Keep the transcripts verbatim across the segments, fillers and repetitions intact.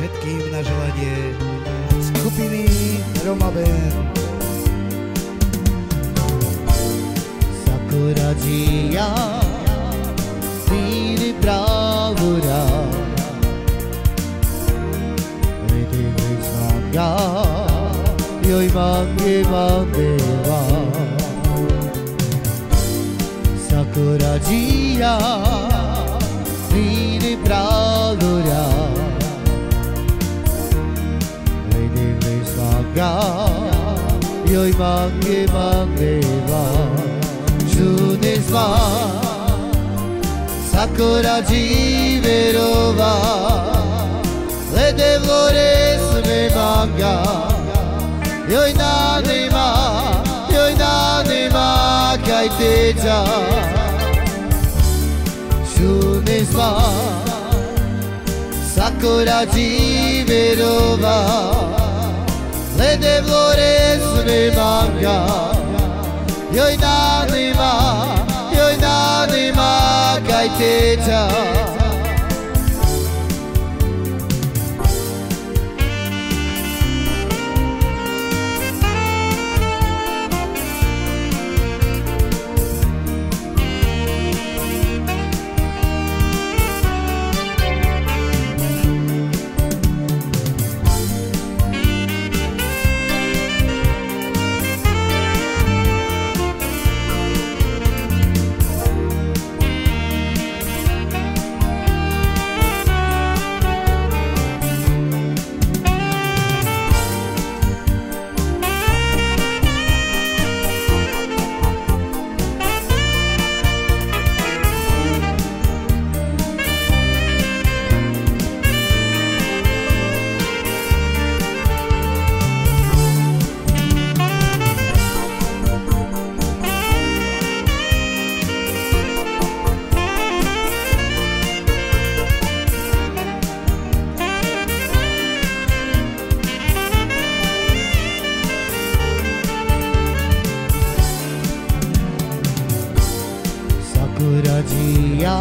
všetkým na želanie skupiny Roma Band. Sakura Jia Viri Bravura Vedi Vishanga Yoi Mange Mandeva Sakura Jia Viri Bravura Vedi Vishanga Yoi Mange Mandeva Junesva Sakura Jiverova Lede Flores me manga Yoi nanima Yoi nanima Kaiteja Junesva Sakura Jiverova Lede Flores me manga Yoi nanima, yoi nanima kaiteja Sakura Jia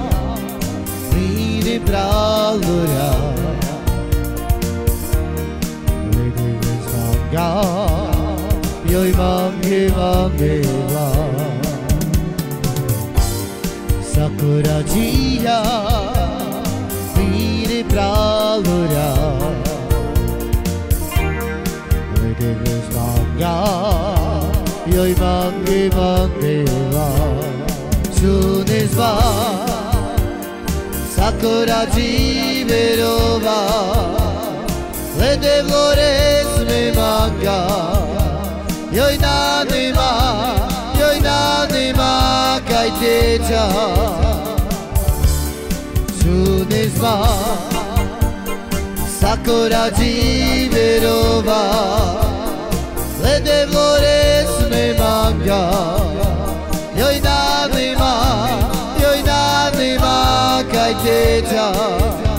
Viri Bravura Vedi Vishanga Yoi Mange Mandeva Sakura Jia Viri Bravura Vedi Vishanga Yoi Mange Mandeva Junesva Sakura Jiverova Lede Flores me manga Yoi nanima Yoi nanima kaiteja Junesva Sakura Jiverova Lede Flores me manga Yoi nanima, yoi nanima kaiteja